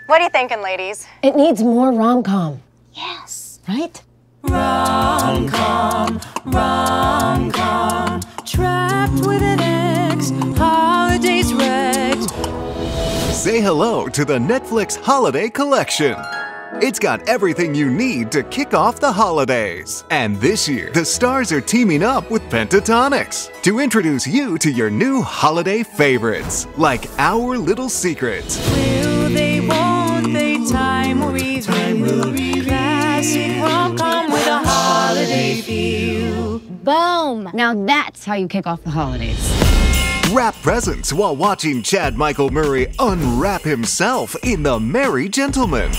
What are you thinking, ladies? It needs more rom-com. Yes. Right? Rom-com, rom-com, trapped with an ex, holidays wrecked. Say hello to the Netflix Holiday Collection. It's got everything you need to kick off the holidays. And this year, the stars are teaming up with Pentatonix to introduce you to your new holiday favorites, like Our Little Secrets. Will they, won't they, time will reveal. Classic rom-com with a holiday feel. Boom! Now that's how you kick off the holidays. Wrap presents while watching Chad Michael Murray unwrap himself in The Merry Gentleman.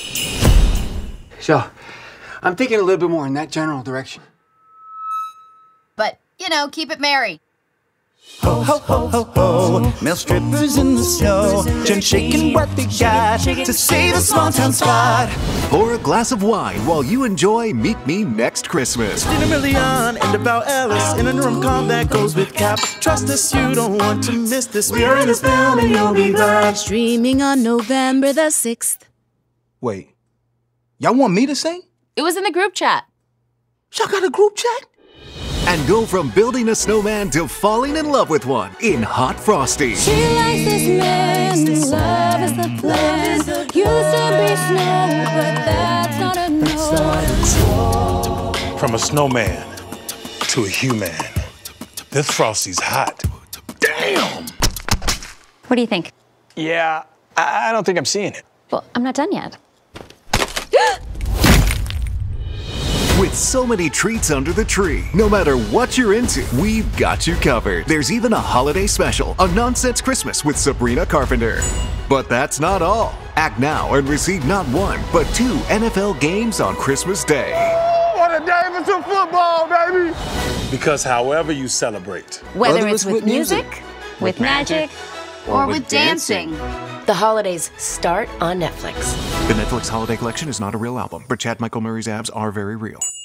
So, I'm thinking a little bit more in that general direction. But, you know, keep it merry. Ho, ho, ho, ho, ho. Male strippers in the snow, just shaking what they got to save a small town spot. Pour a glass of wine while you enjoy Meet Me Next Christmas. Christina, Milian, and Devale, Ellis in a rom-com that goes with Cap. Trust us, you don't want to miss this. We're in this film and you'll be glad. Streaming on November the 6th. Wait, y'all want me to sing? It was in the group chat. Y'all got a group chat? And go from building a snowman to falling in love with one in Hot Frosty. She likes this man, love is the plan. Used to be snow, but that's not a no. From a snowman to a human, this Frosty's hot. Damn! What do you think? Yeah, I don't think I'm seeing it. Well, I'm not done yet. With so many treats under the tree, no matter what you're into, we've got you covered. There's even a holiday special, A Nonsense Christmas with Sabrina Carpenter. But that's not all. Act now and receive not one, but 2 NFL games on Christmas Day. What a day for some football, baby! Because however you celebrate, Whether it's with music, with magic, or with dancing. The holidays start on Netflix. The Netflix Holiday Collection is not a real album, but Chad Michael Murray's abs are very real.